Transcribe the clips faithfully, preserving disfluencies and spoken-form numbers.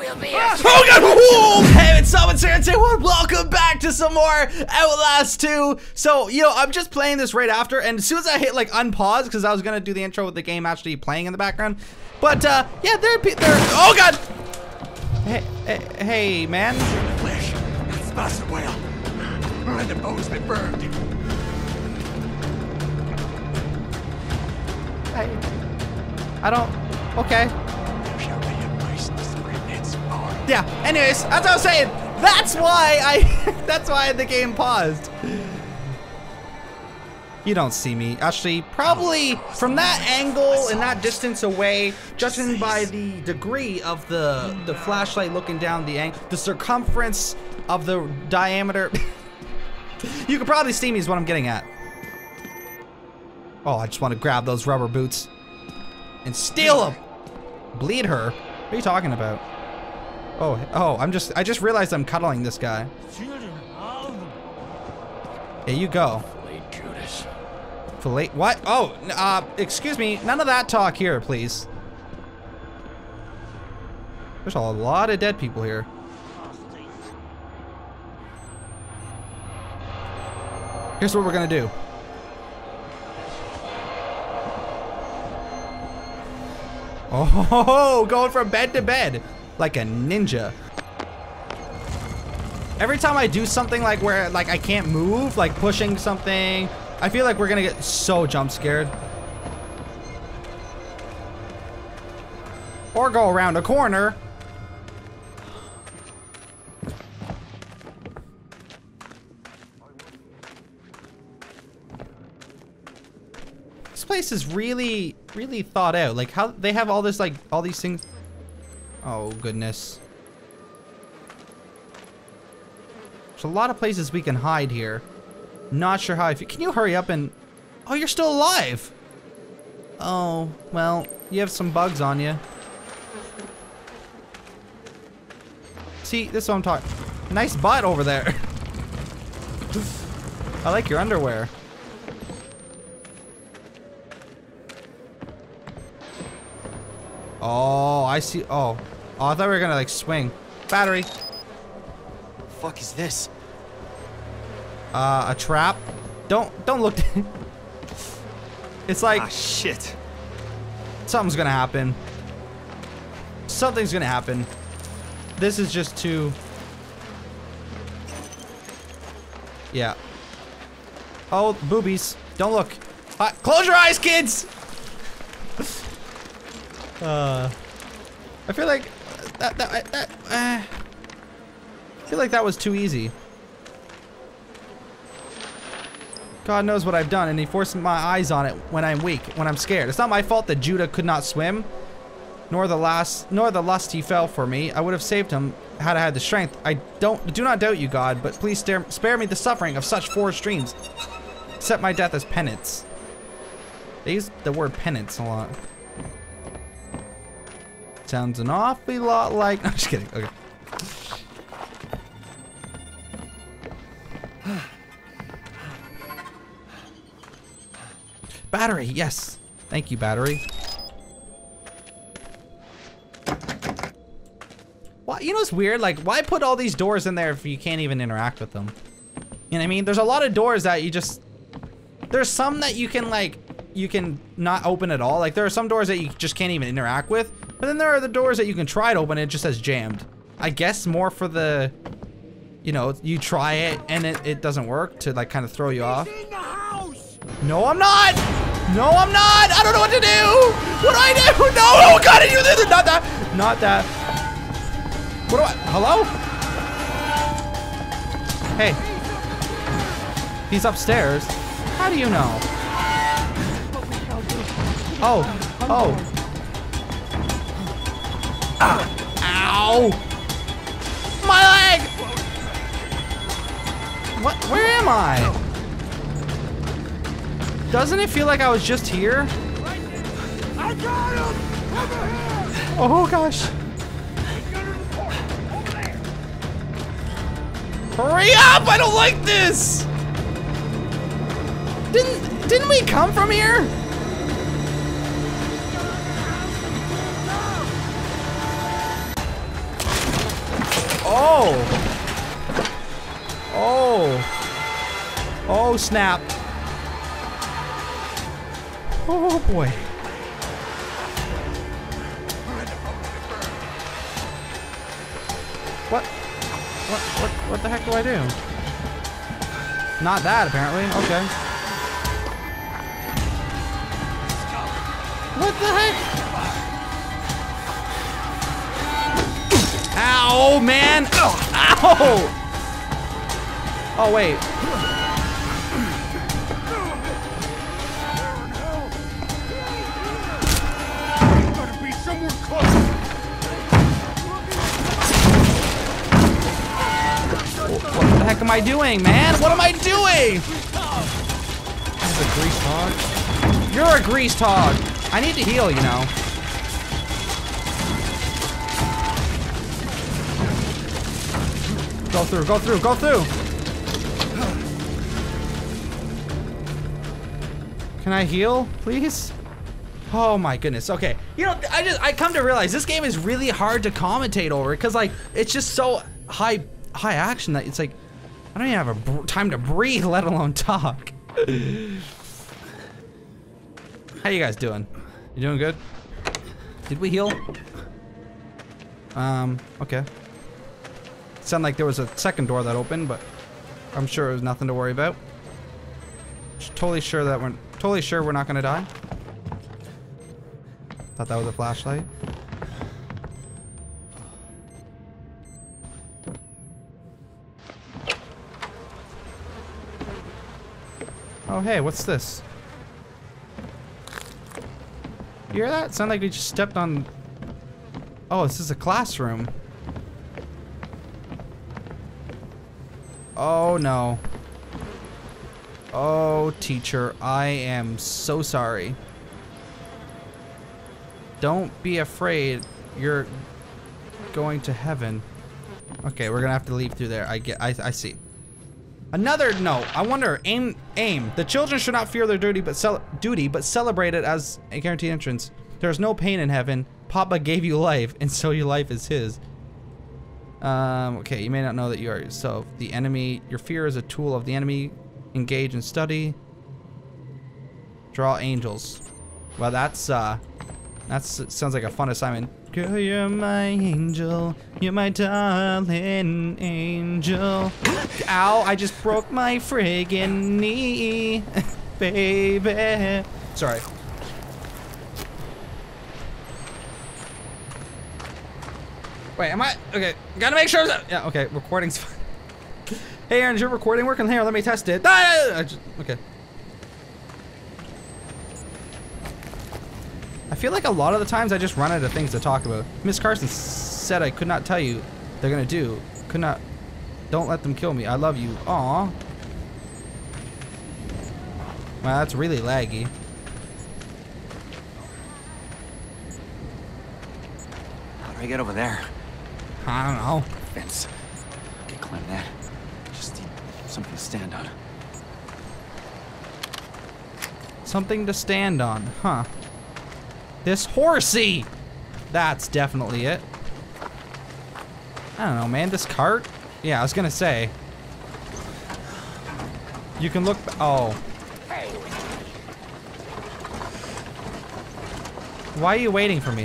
Oh god! Whoa! Hey, it's Summon Sarah T one. Welcome back to some more Outlast two. So, you know, I'm just playing this right after, and as soon as I hit like unpause, because I was gonna do the intro with the game actually playing in the background. But uh, yeah, there, there. Oh god! Hey, hey, hey, man. Flesh. That smells well. And the bones been burned. Hey, I don't. Okay. Yeah, anyways, as I was saying, that's why I, that's why the game paused. You don't see me. Actually, probably from that angle and that distance away, judging by the degree of the, the flashlight looking down the angle, the circumference of the diameter, you could probably see me is what I'm getting at. Oh, I just want to grab those rubber boots and steal them. Bleed her? What are you talking about? Oh, oh, I'm just, I just realized I'm cuddling this guy. Here you go. Fillet Judas. Fillet, what? Oh, uh, excuse me, none of that talk here, please. There's a lot of dead people here. Here's what we're gonna do. Oh, going from bed to bed. Like a ninja. Every time I do something like where like I can't move, like pushing something, I feel like we're gonna get so jump scared. Or go around a corner. This place is really, really thought out. Like how they have all this, like all these things. Oh, goodness. There's a lot of places we can hide here. Not sure how I feel. Can you hurry up and... Oh, you're still alive! Oh, well, you have some bugs on you. See, this is what I'm talking... Nice butt over there. I like your underwear. Oh, I see. Oh. Oh, I thought we were gonna like swing. Battery. The fuck is this? Uh, a trap. Don't, don't look. It's like. Ah, shit. Something's gonna happen. Something's gonna happen. This is just too. Yeah. Oh, boobies. Don't look. Uh, close your eyes, kids! Uh, I feel like that, that, that uh, I feel like that was too easy. God knows what I've done, and he forced my eyes on it when I'm weak, when I'm scared. It's not my fault that Judah could not swim, nor the last, nor the lust he fell for me. I would have saved him had I had the strength. I don't, do not doubt you, God, but please stare, spare me the suffering of such forced dreams. Accept my death as penance. They use the word penance a lot. Sounds an awfully lot like... No, I'm just kidding. Okay. Battery, yes. Thank you, battery. Why? You know what's weird? Like, why put all these doors in there if you can't even interact with them? You know what I mean? There's a lot of doors that you just... There's some that you can, like... You can not open at all. Like, there are some doors that you just can't even interact with. But then there are the doors that you can try to open and it just says jammed. I guess more for the, you know, you try it and it, it doesn't work to like kind of throw you off. In the house. No, I'm not! No, I'm not! I don't know what to do! What do I do? No! Oh god, you did it! Not that! Not that. What do I, hello? Hey. He's upstairs. How do you know? Oh, oh. Ah. Ow! My leg! What? Where am I? Doesn't it feel like I was just here? I got him! Over here! Oh gosh. Hurry up! I don't like this! Didn't didn't we come from here? Oh! Oh! Oh, snap. Oh, boy. What? What? What? What the heck do I do? Not that, apparently. Okay. What the heck? Ow, man! Ow! Oh, wait. Gotta be somewhere close. What the heck am I doing, man? What am I doing? This is a greased hog. You're a greased hog. I need to heal, you know. Go through, go through, go through. Can I heal, please? Oh my goodness. Okay. You know, I just I come to realize this game is really hard to commentate over because like it's just so high high action that it's like I don't even have a br time to breathe, let alone talk. How you guys doing? You doing good? Did we heal? Um, okay. Sounded like there was a second door that opened, but I'm sure it was nothing to worry about. Just totally sure that we're totally sure we're not gonna die. Thought that was a flashlight. Oh hey, what's this? You hear that? Sounded like we just stepped on. Oh, this is a classroom. Oh no. Oh, teacher, I am so sorry. Don't be afraid. You're going to heaven. Okay, we're gonna have to leave through there. I get. I. I see. Another note. I wonder. Aim. Aim. The children should not fear their duty, but cel duty, but celebrate it as a guaranteed entrance. There is no pain in heaven. Papa gave you life, and so your life is his. Um. Okay. You may not know that you are yourself the enemy. Your fear is a tool of the enemy. Engage and study. Draw angels. Well, that's uh. That's sounds like a fun assignment. Girl, you're my angel. You're my darling angel. Ow, I just broke my friggin' knee. Baby. Sorry. Wait, am I? Okay, gotta make sure that. Yeah, okay, recording's fine. Hey, Aaron, is your recording working? Here, let me test it. Ah, just, okay. I feel like a lot of the times I just run out of things to talk about. Miss Carson said I could not tell you they're gonna do. Could not. Don't let them kill me. I love you. Aw. Wow, that's really laggy. How do I get over there? I don't know. Fence. I can climb that. Just need something to stand on. Something to stand on, huh? This horsey! That's definitely it. I don't know, man. This cart? Yeah, I was gonna say. You can look. Oh. Why are you waiting for me?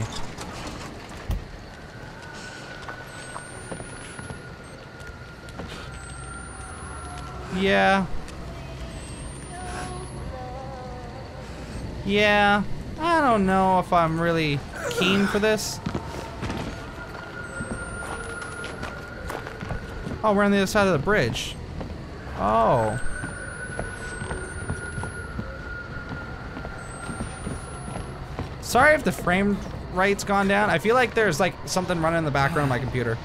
Yeah. Yeah. I don't know if I'm really keen for this. Oh, we're on the other side of the bridge. Oh. Sorry if the frame rate's gone down. I feel like there's like something running in the background of my computer.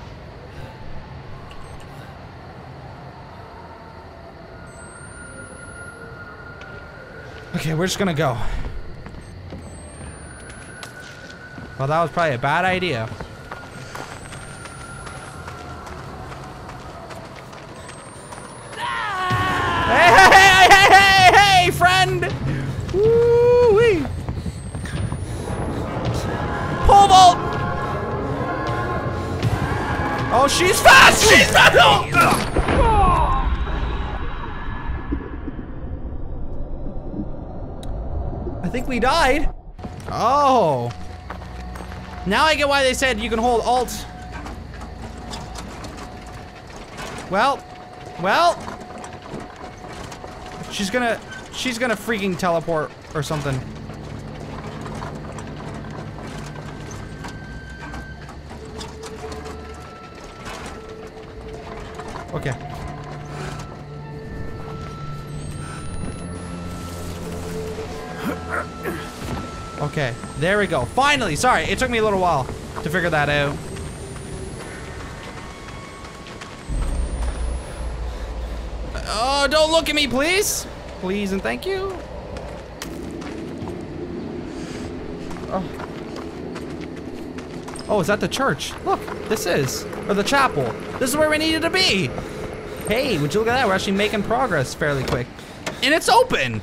Okay, we're just gonna go. Well, that was probably a bad idea. Hey, hey, hey, hey, hey, hey, friend! Woo-wee! Pole vault! Oh, she's fast! She's fast! Oh. I think we died. Oh. Now I get why they said you can hold Alt. Well, well. She's gonna, she's gonna freaking teleport or something. Okay. Okay, there we go. Finally, sorry, it took me a little while to figure that out. Oh, don't look at me, please. Please and thank you. Oh. Oh, is that the church? Look, this is. Or the chapel. This is where we needed to be. Hey, would you look at that? We're actually making progress fairly quick. And it's open.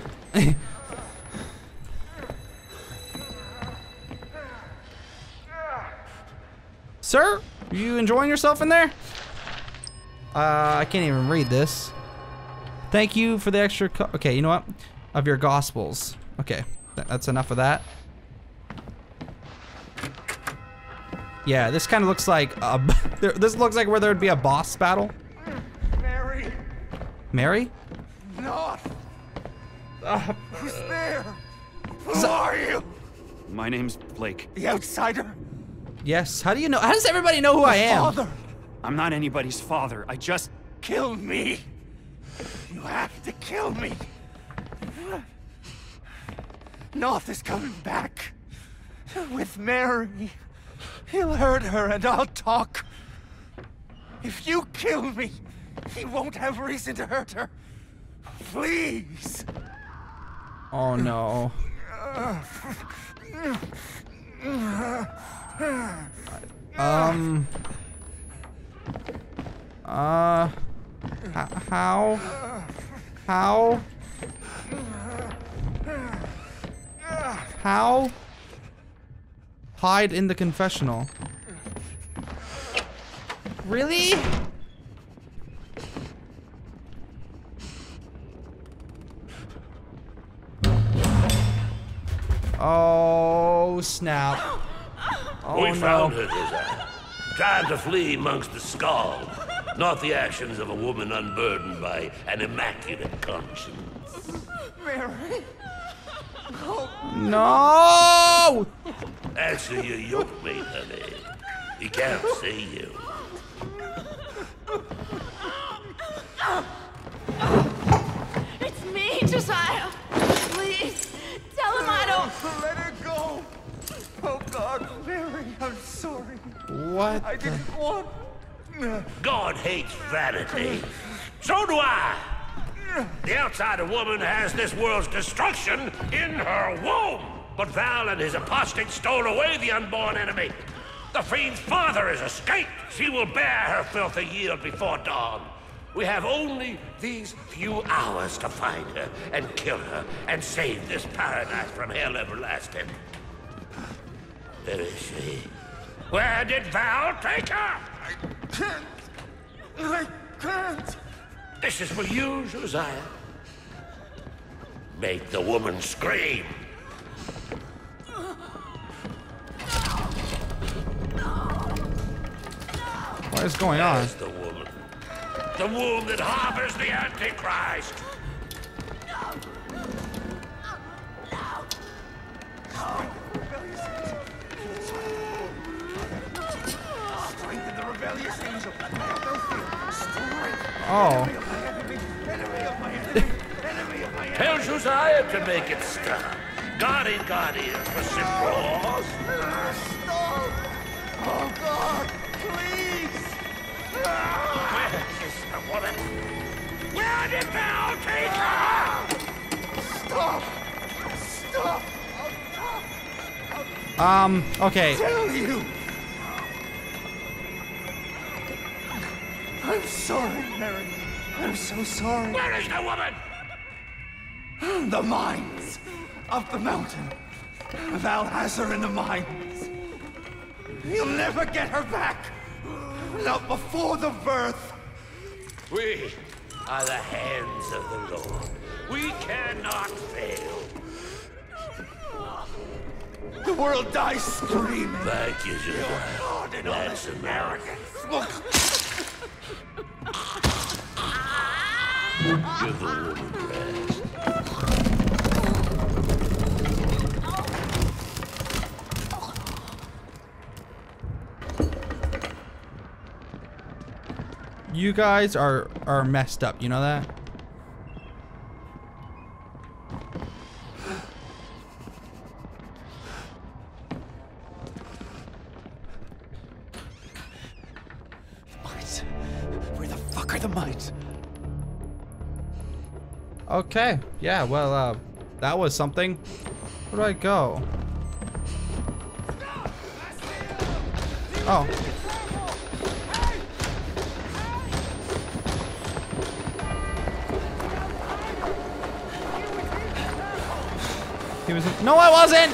Sir, are you enjoying yourself in there? Uh, I can't even read this. Thank you for the extra co- okay, you know what? Of your gospels. Okay, th that's enough of that. Yeah, this kind of looks like a, this looks like where there would be a boss battle. Mary. Mary? Not. Uh, Who's there? Who are you? My name's Blake. The outsider. Yes. How do you know? How does everybody know who I am? Father. I'm not anybody's father. I just... Kill me. You have to kill me. North is coming back. With Mary. He'll hurt her and I'll talk. If you kill me, he won't have reason to hurt her. Please. Oh no. Um. Uh. h- How? How? How? Hide in the confessional. Really? Oh, snap. Oh, we no. found her, Desire, trying to flee amongst the skulls, not the actions of a woman unburdened by an immaculate conscience. Mary. No! Answer your yoke mate, honey. He can't see you. It's me, Josiah. Please, tell him I don't... Let her go. Oh, God, Mary, I'm sorry. What? I the- didn't want... God hates vanity. So do I. The outsider woman has this world's destruction in her womb. But Val and his apostate stole away the unborn enemy. The fiend's father has escaped. She will bear her filthy yield before dawn. We have only these few hours to find her and kill her and save this paradise from hell everlasting. Where is she? Where did Val take her? I can't. I can't. This is for you, Josiah. Make the woman scream. What is going on? There's the woman. The womb that harbors the Antichrist. Strengthen the rebellious angel. I have no fear. Strength. Oh. Enemy of my enemy. Enemy of my enemy. Enemy of my enemy. Tell Josiah to make it stop. Guardian Guardian for simple. Stop. Oh, God. Please. Where is the woman? Where did Val take her? Stop. Stop. Um, okay. Tell you. I'm sorry, Mary. I'm so sorry. Where is the woman? The mines of the mountain. Val has her in the mines. You'll never get her back. not before the birth. We are the hands of the Lord. We cannot fail. The world dies screaming. Thank you, Josiah. That's American. Give the woman rest. You guys are are messed up, you know that? Mites. Where the fuck are the mites? Okay, yeah, well, uh, that was something. Where do I go? Oh. He was. No, I wasn't!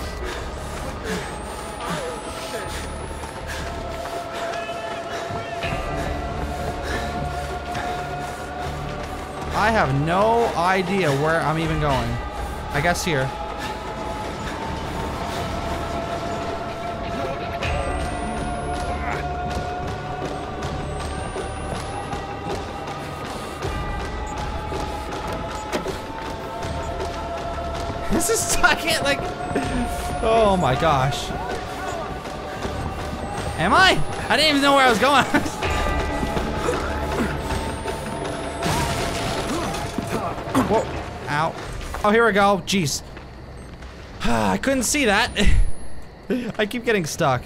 I have no idea where I'm even going. I guess here. This is, I can't like, oh my gosh. Am I? I didn't even know where I was going. Whoa, ow. Oh, here we go, jeez. I couldn't see that. I keep getting stuck.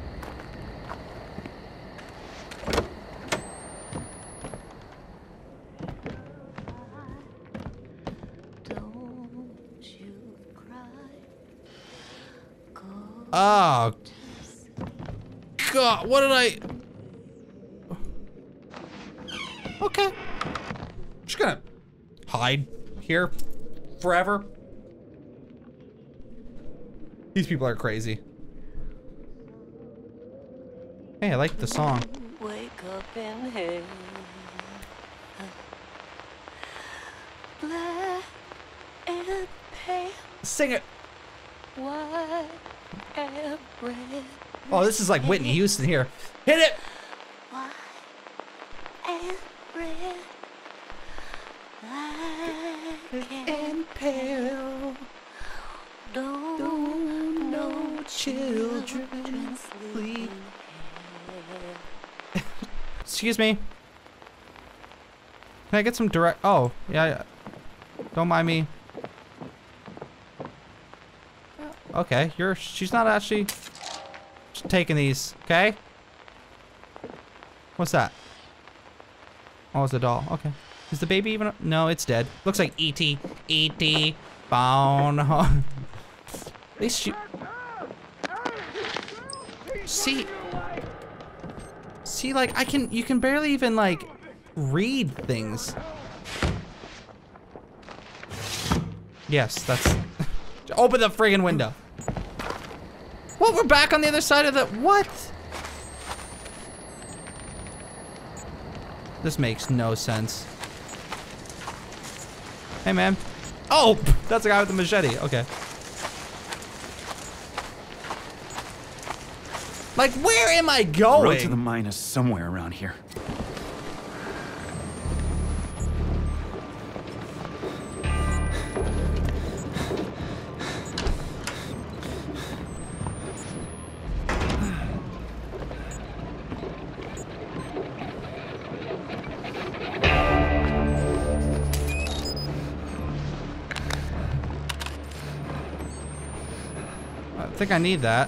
Oh, God, what did I? Okay. I'm just gonna hide here forever. These people are crazy. Hey, I like the song. Wake up in hell. Black and pale. Sing it. White and red. Oh, this is like Whitney Houston here. Hit it. White and red. Black and pale. Don't, Don't no children sleep. Excuse me. Can I get some direct? Oh, yeah, yeah. Don't mind me. Okay, you're. She's not actually just taking these. Okay. What's that? Oh, it's a doll. Okay. Is the baby even? No, it's dead. Looks like E T E T Bone. At least you. See. See, like I can. You can barely even like read things. Yes, that's. Open the friggin' window. What? We're back on the other side of the. What? This makes no sense. Hey, man. Oh, that's the guy with the machete. Okay. Like, where am I going? Road to the mine is somewhere around here. I think I need that.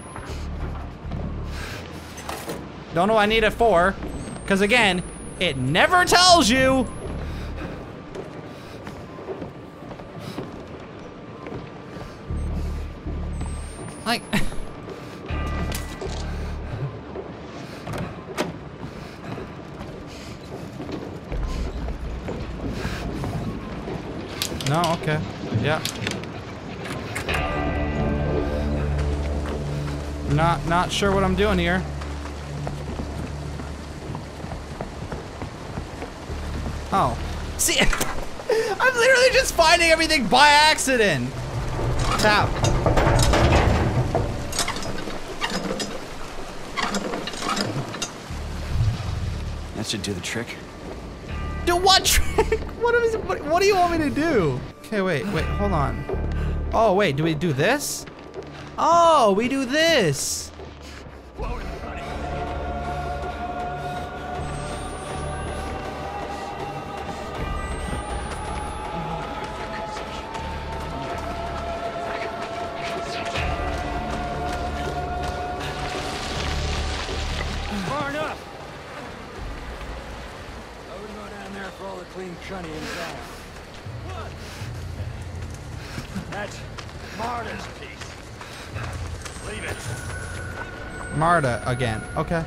Don't know what I need it for. Because again, it never tells you. Like. No, okay. Yeah. Not not sure what I'm doing here. Oh. See, I'm literally just finding everything by accident. Tap. That should do the trick. Do what trick? What is? What, what do you want me to do? Okay, wait, wait, hold on. Oh, wait, do we do this? Oh, we do this. Far enough. I would go down there for all the clean cunny inside. That's Marta's piece. Leave it. Marta again. Okay.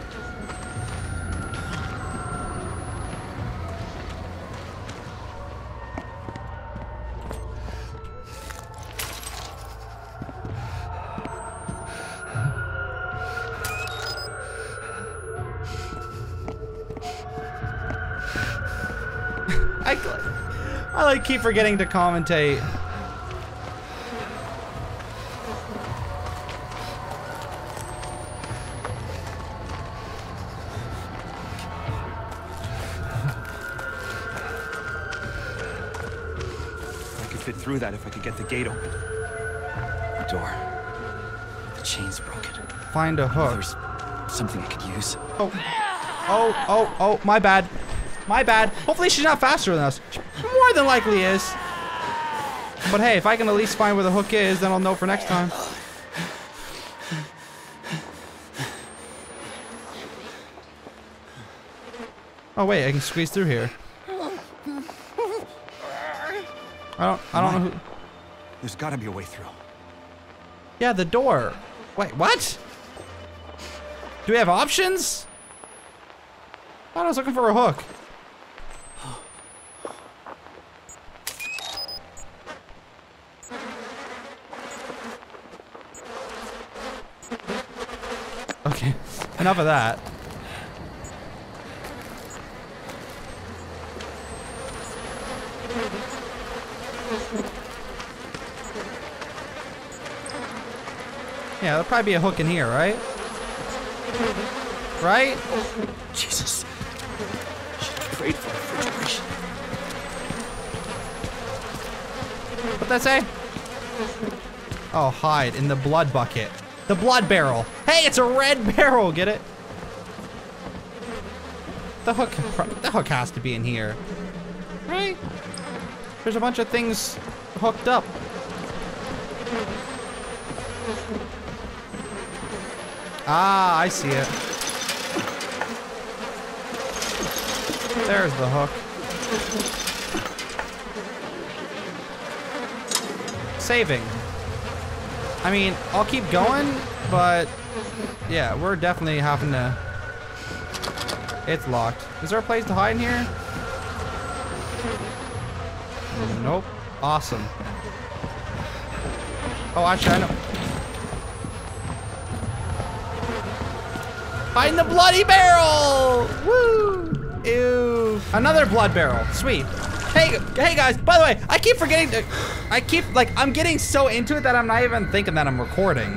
I, I like keep forgetting to commentate. I could fit through that if I could get the gate open. The door. The chain's broken. Find a hook. There's something I could use. Oh, oh, oh, oh, my bad. My bad. Hopefully she's not faster than us. She more than likely is. But hey, if I can at least find where the hook is, then I'll know for next time. Oh wait, I can squeeze through here. I don't, I don't know who. There's gotta be a way through. Yeah, the door. Wait, what? Do we have options? I thought I was looking for a hook. Okay, enough of that. Yeah, there'll probably be a hook in here, right? Right? Jesus. Should have prayed for refrigeration. What'd that say? Oh, hide in the blood bucket. The blood barrel. Hey, it's a red barrel. Get it? The hook. The hook has to be in here, right? There's a bunch of things hooked up. Ah, I see it. There's the hook. Saving. I mean, I'll keep going, but yeah, we're definitely having to. It's locked. Is there a place to hide in here? Nope. Awesome. Oh, actually, I know. Hide in the bloody barrel! Woo! Ew. Another blood barrel. Sweet. Hey, hey guys, by the way, I keep forgetting to, I keep, like, I'm getting so into it that I'm not even thinking that I'm recording.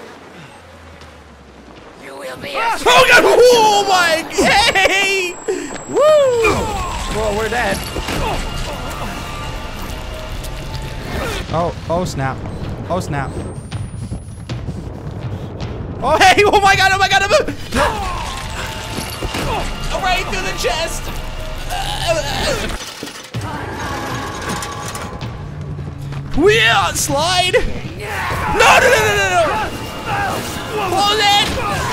You will be Ah! Oh god! Oh my, hey! Woo! Well, we're dead. Oh, oh snap. Oh snap. Oh hey! Oh my god! Oh my god! I'm oh, right through the chest. Yeah, slide. No, no, no, no, no, no. Close it.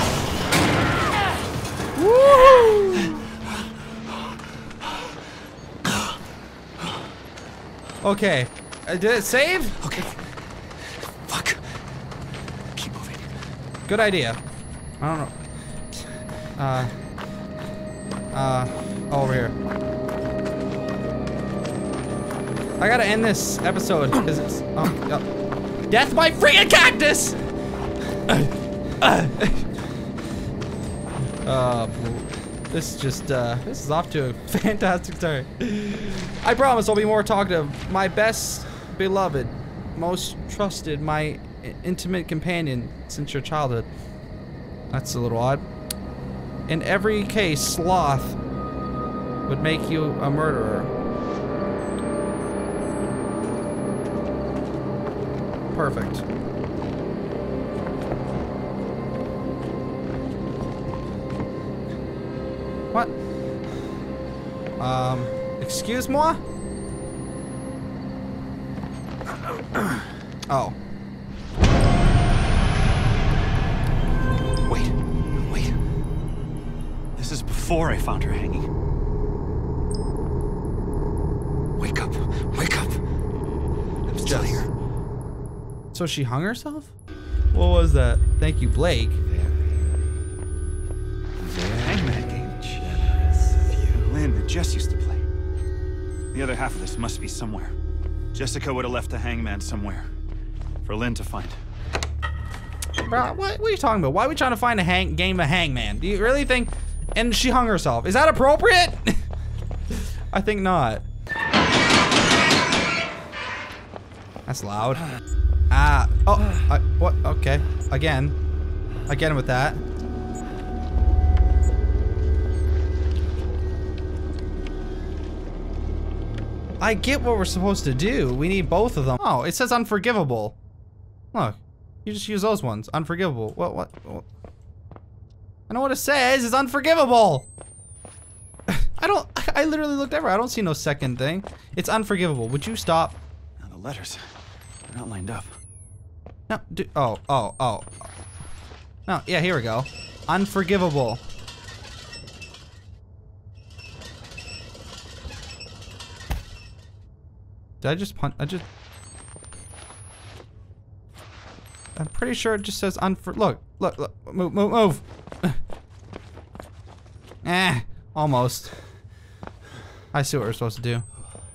Woo. Okay. Uh, did it save? Okay. Fuck. Keep moving. Good idea. I don't know. Uh. Uh. Over here. I gotta end this episode because it's. Oh, oh. Death by freaking cactus! Uh. Uh. uh This just, uh, this is off to a fantastic start. I promise I'll be more talkative. My best beloved, most trusted, my intimate companion since your childhood. That's a little odd. In every case, sloth would make you a murderer. Perfect. What? Um, excuse moi? Oh. Wait, wait. This is before I found her hanging. Wake up, wake up. I'm still Yes. here. So she hung herself? What was that? Thank you, Blake. Hangman game. Generous of you. Lynn and Jess used to play. The other half of this must be somewhere. Jessica would have left the hangman somewhere for Lynn to find. Bro, what, what are you talking about? Why are we trying to find a hang game of hangman? Do you really think? And she hung herself. Is that appropriate? I think not. That's loud. Ah. Oh. I, what? Okay. Again. Again with that. I get what we're supposed to do. We need both of them. Oh, it says unforgivable. Look. You just use those ones. Unforgivable. What, what? What? I know what it says. It's unforgivable. I don't. I literally looked everywhere. I don't see no second thing. It's unforgivable. Would you stop? Now the letters, they're not lined up. No. Do, oh. Oh. Oh. No. Yeah. Here we go. Unforgivable. Did I just punch? I just. I'm pretty sure it just says unfor- look, look, look, move, move, move. Eh, almost. I see what we're supposed to do.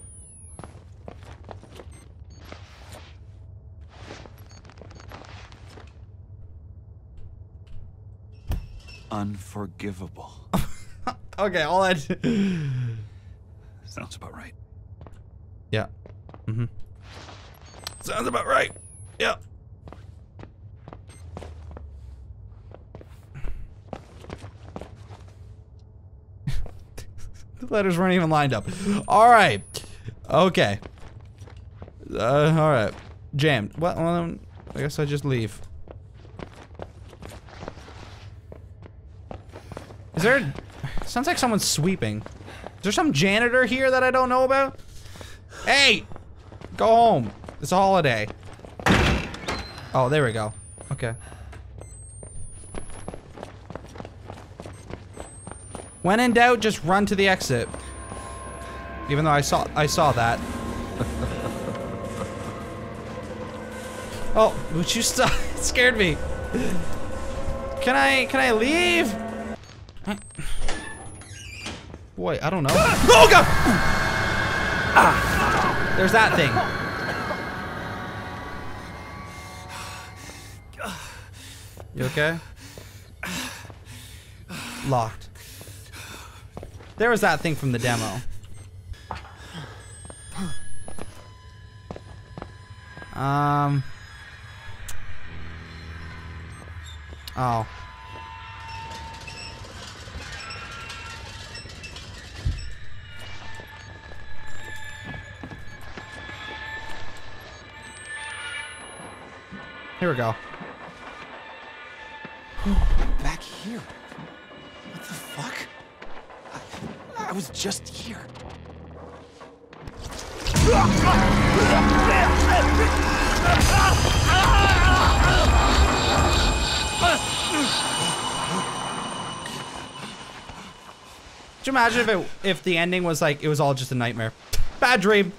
Unforgivable. Okay, all I Sounds about right. Yeah. Mm-hmm. Sounds about right. Yeah. The letters weren't even lined up. All right. Okay. Uh, all right. Jammed. Well, well, I guess I just leave. Is there? Sounds like someone's sweeping. Is there some janitor here that I don't know about? Hey, go home. It's a holiday. Oh, there we go. Okay. When in doubt, just run to the exit. Even though I saw I saw that. Oh, would you stop? It scared me. Can I can I leave? Boy, I don't know. Oh god! Ah, there's that thing. You okay? Locked. There was that thing from the demo. Um. Oh. Here we go. Back here? What the fuck? I, I was just here. Could you imagine if it, if the ending was like, it was all just a nightmare? Bad dream.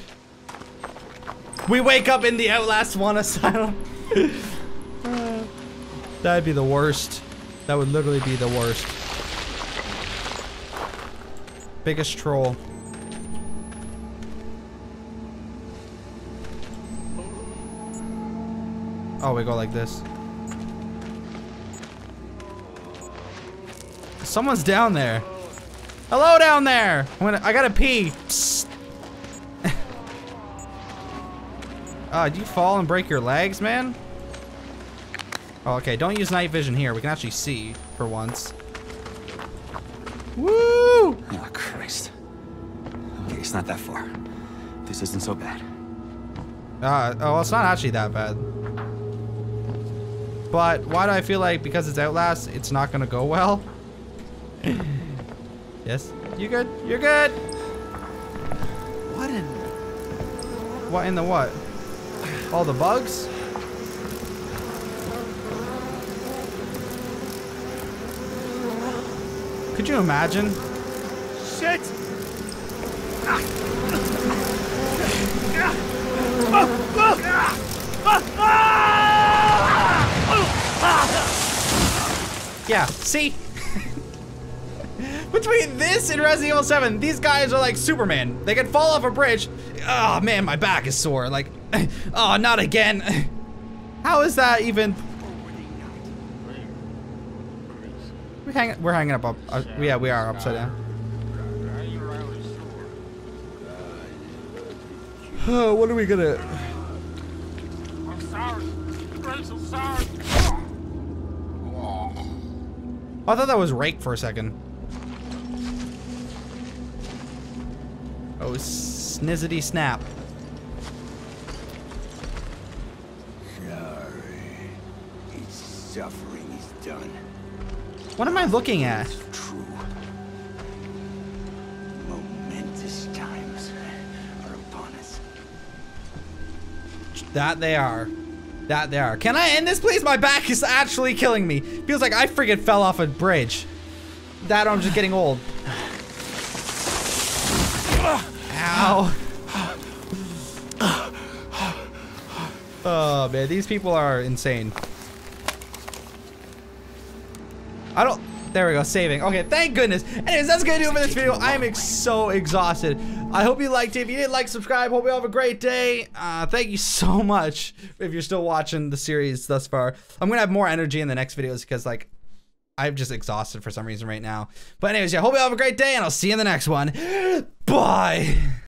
We wake up in the Outlast one asylum. uh, that'd be the worst. That would literally be the worst. Biggest troll. Oh, we go like this. Someone's down there. Hello down there. I'm gonna, I gotta pee. Psst. Uh, do you fall and break your legs, man? Oh, okay, don't use night vision here. We can actually see for once. Woo! Oh, Christ. Okay, it's not that far. This isn't so bad. Uh, oh, well, it's not actually that bad. But why do I feel like because it's Outlast, it's not gonna go well? Yes? You good? You're good! What in... What in the what? All the bugs? Could you imagine? Shit! Yeah, see? Between this and Resident Evil seven, these guys are like Superman. They can fall off a bridge. Oh man, my back is sore. Like, oh, not again. How is that even? We hang, we're hanging up. up uh, yeah, we are upside down. Oh, what are we gonna? I'm sorry. Rachel, sorry. I thought that was Rake for a second. Oh, snizzity snap. Sorry. His suffering is done. What am I looking at? True. Momentous times are upon us. That they are. That they are. Can I end this, please? My back is actually killing me. Feels like I friggin' fell off a bridge. That or I'm just getting old. Ow. Oh, man. These people are insane. I don't... There we go. Saving. Okay, thank goodness. Anyways, that's gonna do it for this video. I am ex so exhausted. I hope you liked it. If you did, like, subscribe. Hope you have a great day. Uh, thank you so much if you're still watching the series thus far. I'm gonna have more energy in the next videos because, like, I'm just exhausted for some reason right now. But anyways, yeah, hope you have a great day, and I'll see you in the next one. Bye.